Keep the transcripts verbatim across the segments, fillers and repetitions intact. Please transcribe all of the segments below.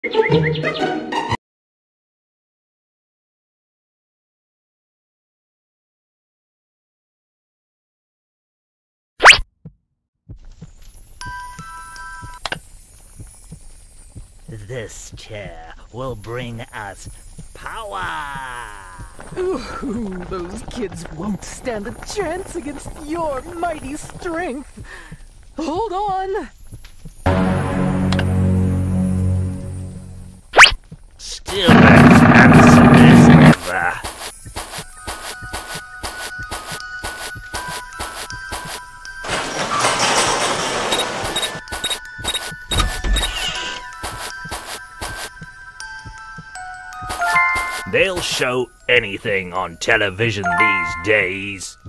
This chair will bring us power! Ooh, those kids won't stand a chance against your mighty strength. Hold on! Still as handsome as ever. They'll show anything on television these days.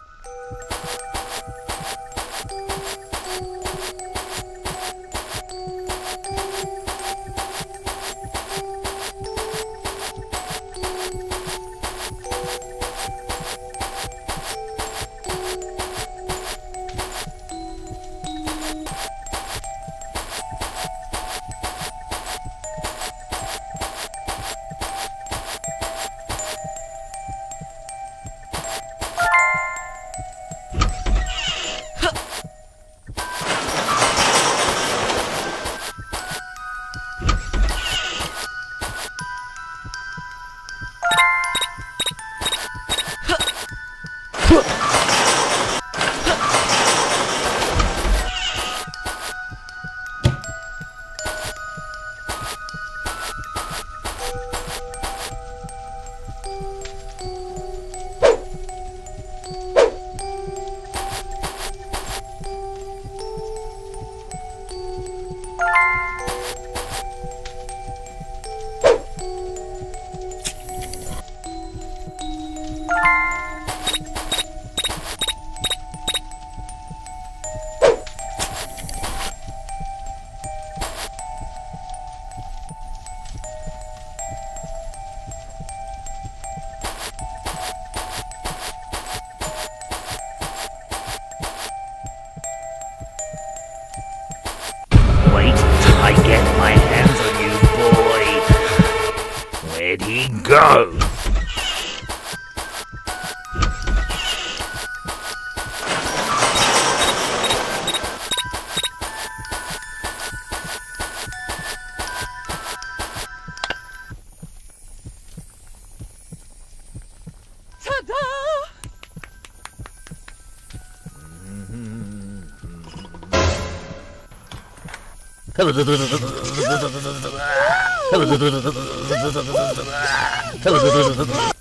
Wait till I get my hands on you, boy. Where'd he go? Ta-da!